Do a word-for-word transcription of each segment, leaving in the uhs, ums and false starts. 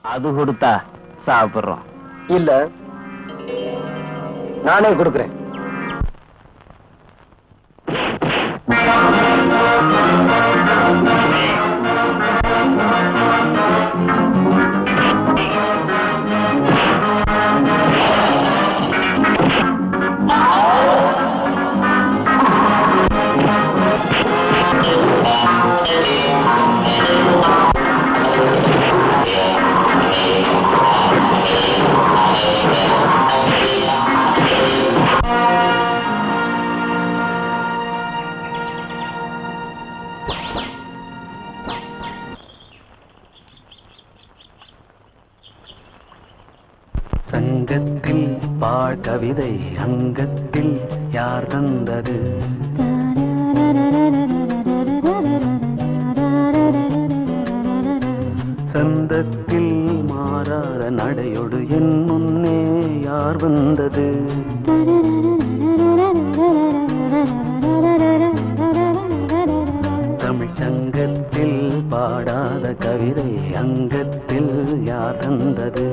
அது கொடுத்தா சாப்பிடுறோம். இல்ல, நானே கொடுக்கிறேன். சங்கத்தில் பாழ் கவிதை அங்கத்தில் யார் தந்தது? சந்தத்தில் மாறாத நடையோடு என் முன்னே யார் வந்தது? தமிழ் சங்கத்தில் பாடாத கவிதை அங்கத்தில் யார் தந்தது?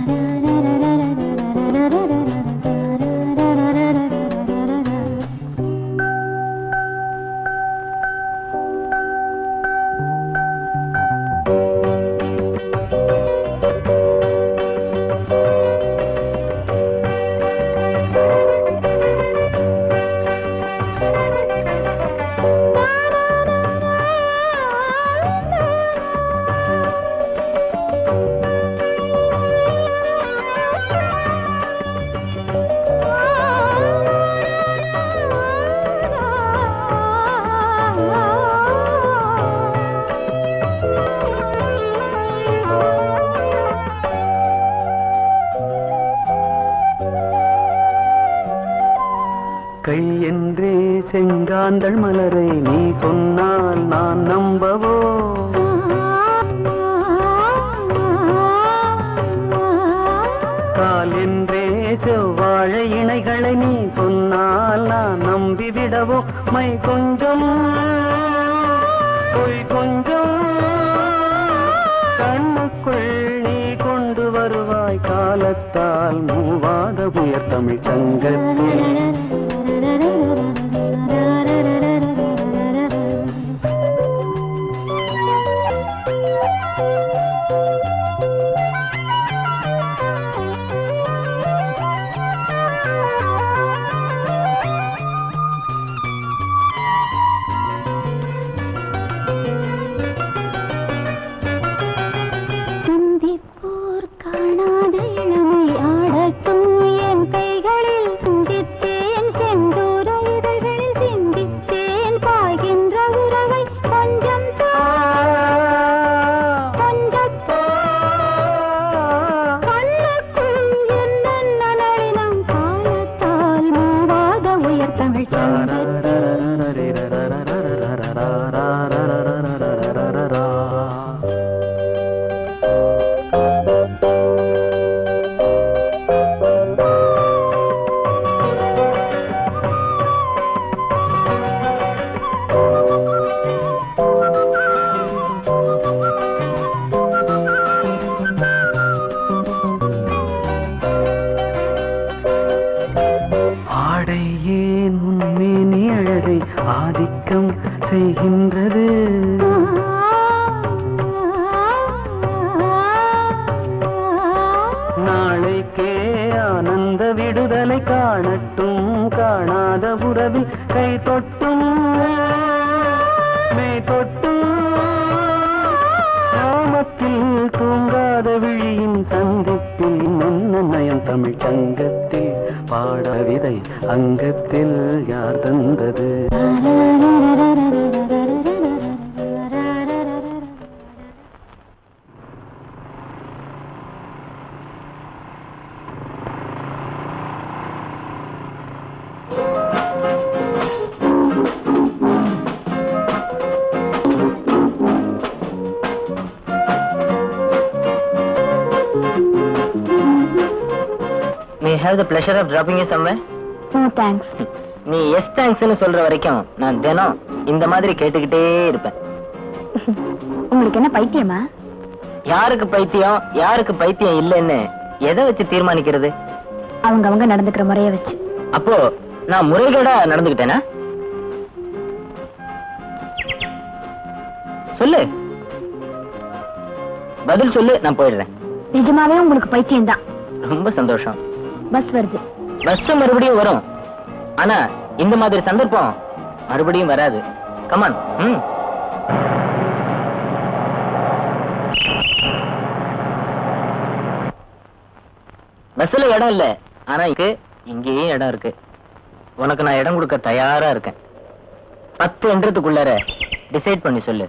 கை என்றே செங்காந்தள் மலரை நீ சொன்னால் நான் நம்பவோ? கால் என்றே செவ்வாழை இணைகளை நீ சொன்னால் நான் நம்பிவிடவோ? மை கொஞ்சம் பொய் கொஞ்சம் கண்ணுக்குள் நீ கொண்டு வருவாய் காலத்தால் மூவாத உயர் தமிழ் சங்கத்தில். ஆதிக்கம் செய்கின்றது. நாளைக்கே ஆனந்த விடுதலை காணட்டும் காணாத உறவில் கை தொட்டும் மே தொட்டும் கிராமத்தில் தூங்காத விழியின் சந்திப்பில் மன்ன நயம் தமிழ் சங்கத்தில் பாட விதை அங்கத்தில் யார் தந்தது? May I have the pleasure of dropping you somewhere? No thanks. நீ எஸ் தேங்க்ஸ்னு சொல்ற வரைக்கும் நான் தினம் இந்த மாதிரி கேட்டுக்கிட்டே இருப்பேன். உங்களுக்கு என்ன பைத்தியமா? யாருக்கு பைத்தியம் யாருக்கு பைத்தியம் இல்லைன்னு எதை வச்சு தீர்மானிக்கிறது? அவங்க அவங்க நடந்துக்கிற முறைய வச்சு. அப்போ நான் முறைகேடா நடந்துக்கிட்டேனா? சொல்லு, பதில் சொல்லு, நான் போயிடுறேன். நிஜமாவே உங்களுக்கு பைத்தியம் தான். ரொம்ப சந்தோஷம். பஸ் வருது. பஸ் மறுபடியும் வரும், ஆனா இந்த மாதிரி சந்தர்ப்பம் மறுபடியும் வராது. கமான். ம் பஸ்ல இடம் இல்ல, ஆனா இங்க இங்கேயும் இடம் இருக்கு. உனக்கு நான் இடம் கொடுக்க தயாரா இருக்கேன். பத்து என்றதுக்குள்ளார டிசைட் பண்ணி சொல்லு.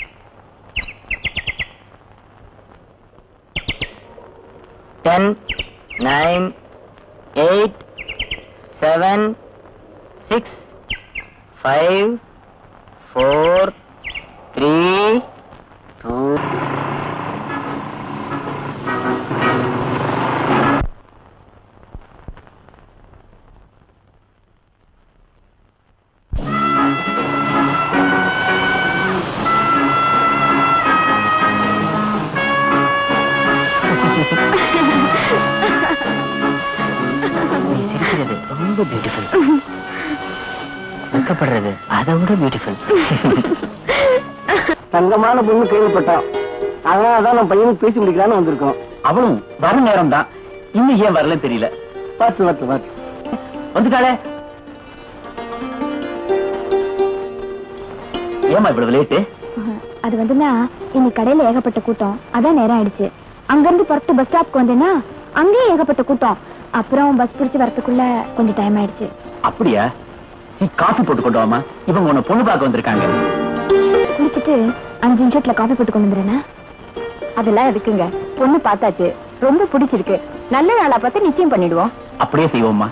Ten, nine, eight, seven, six, five, four, three, two. ரொம்ப பியூட்டிஃபுல். வெக்கப்படுறது அதை விட பியூட்டிஃபுல். தங்கமான பொண்ணு கேள்விப்பட்டோம், அதனாலதான் நம்ம பையனுக்கு பேசி முடிக்கலான்னு வந்திருக்கோம். அவளும் வர நேரம் தான், இன்னும் ஏன் வரலன்னு தெரியல. பார்த்து பார்த்து பார்த்து வந்துட்டாளே. ஏமா இவ்வளவு லேட்டு? அது வந்துன்னா இன்னைக்கு கடையில ஏகப்பட்ட கூட்டம், அதான் நேரம் ஆயிடுச்சு. அங்கிருந்து புறத்து பஸ் ஸ்டாப்க்கு வந்தேன்னா அங்கேயும் ஏகப்பட்ட கூட்டம். அப்புறம் பஸ் பிடிச்சு வரதுக்குள்ள கொஞ்சம் டைம் ஆயிடுச்சு. அப்படியா? நீ காஃபி போட்டு கொண்டு வாமா, இவங்க உன்னை பொண்ணு பார்க்க வந்திருக்காங்க. குளிச்சுட்டு அஞ்சு நிமிஷத்துல காஃபி போட்டு கொண்டு வந்துடுறேன்னா? அதெல்லாம் எதுக்குங்க, பொண்ணு பார்த்தாச்சு, ரொம்ப பிடிச்சிருக்கு. நல்ல நாளா பார்த்து நிச்சயம் பண்ணிடுவோம். அப்படியே செய்வோம்மா.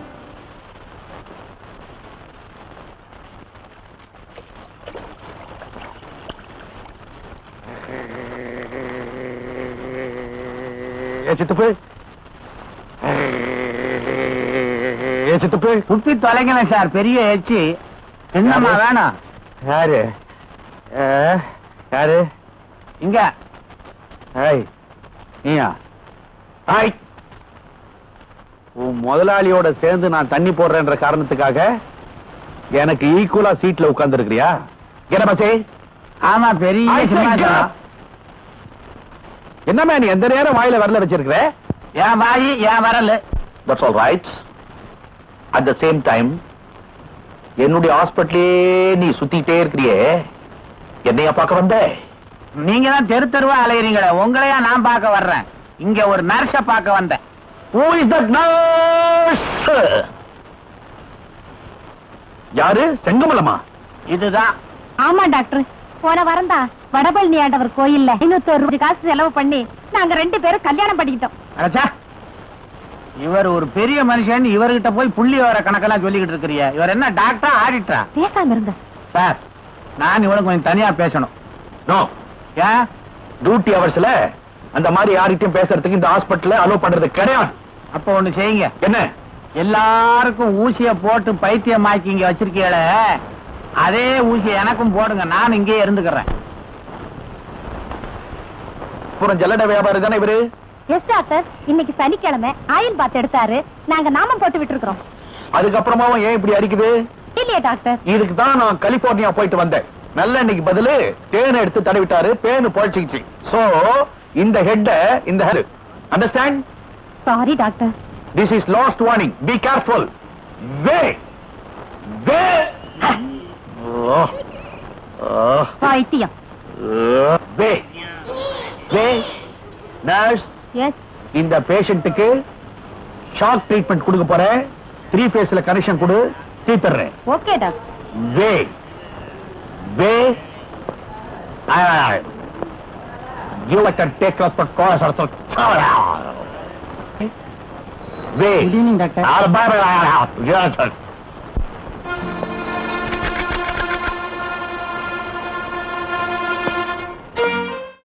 சித்தப்பு சித்தப்பு குப்பி தொலைங்கள சார், பெரிய எச்சி. என்னம்மா வேணாம்? யாரு யாரு இங்க நீயா? ஹாய். உன் முதலாளியோட சேர்ந்து நான் தண்ணி போடுறேன்ற காரணத்துக்காக எனக்கு ஈக்குவலா சீட்ல உட்கார்ந்து இருக்கிறியா? பசே. ஆமா, பெரிய சினிமா. என்னமே நீ எந்த நேரம் வாயில வரல வச்சிருக்கிற? ஏன் வாயி ஏன் வரல? That's all right. At the same time, என்னுடைய ஹாஸ்பிட்டலே நீ சுத்திட்டே இருக்கிறியே, என்னையா பார்க்க வந்த? நீங்க தான் தெரு தெருவா அலையறீங்களே, உங்களையா நான் பார்க்க வர்றேன். இங்க ஒரு நர்ஸ பார்க்க வந்தேன். Who is that nurse? யாரு? செங்கமலமா? இதுதான். ஆமா டாக்டர், போன வரந்தா வடபழனி ஆண்டவர் கோயில்ல ஐநூத்தி ரூபாய் காசு செலவு பண்ணி நாங்க ரெண்டு பேரும் கல்யாணம் பண்ணிக்கிட்டோம். அச்சா, இவர் ஒரு பெரிய மனுஷன், இவர்கிட்ட போய் புள்ளி வர கணக்கெல்லாம் சொல்லிக்கிட்டு இருக்கிறிய. இவர் என்ன டாக்டரா ஆடிட்டரா? பேசாம இருந்த சார், நான் இவனுக்கு கொஞ்சம் தனியா பேசணும். நோ. ஏன்? டியூட்டி அவர்ஸ்ல அந்த மாதிரி யார்கிட்டயும் பேசுறதுக்கு இந்த ஹாஸ்பிட்டல்ல அலோ பண்றது கிடையாது. அப்ப ஒண்ணு செய்யுங்க. என்ன? எல்லாருக்கும் ஊசிய போட்டு பைத்தியமாக்கி இங்க வச்சிருக்கீங்களே, அதே ஊசிய எனக்கும் போடுங்க, நான் இங்கே இருந்துக்கிறேன். அப்புறம் ஜல்லட வியாபாரி தானே இவரு? எஸ் டாக்டர், இன்னைக்கு சனிக்கிழமை ஆயில் பாத் எடுத்தாரு, நாங்க நாமம் போட்டு விட்டு இருக்கிறோம். அதுக்கப்புறமாவும் ஏன் இப்படி அடிக்குது? இல்லையா டாக்டர்? இதுக்கு தான் நான் கலிபோர்னியா போயிட்டு வந்தேன். நல்ல இன்னைக்கு பதிலு தேனை எடுத்து தடவிட்டாரு, பேனு போயிடுச்சு. சோ இந்த ஹெட் இந்த head understand? Sorry doctor. This is last warning. Be careful. வே வே. Oh. Oh. பைத்தியம். வே வே. Nurse, yes. இந்த பேஷண்ட்டுக்கு ஷாக் ட்ரீட்மெண்ட் கொடுக்க போறேன். த்ரீ ஃபேஸ்ல கனெக்ஷன் கொடு, தீர்த்துறேன். Okay doctor. வே வே. You like to take us for course or so. வே. Good evening, doctor. Bye bye.